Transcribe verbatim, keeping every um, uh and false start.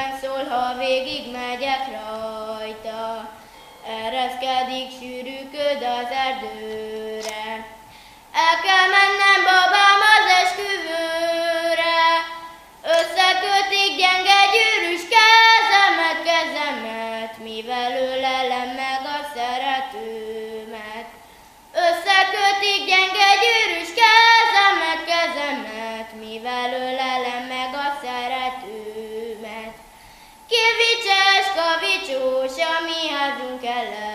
szívben szól, ha végig megyek rajta. Ereszkedik sűrűköd az erdőre. El kell mennem, babám, az esküvőre. Összekötik gyenge gyűrűs kezemet, kezemet, mivel ölelem meg a szeretőmet. Összekötik gyenge gyűrűs kezemet, kezemet, mivel ölelem meg a szeretőmet. Kivicses, kavicsós, a mi házunk ellen.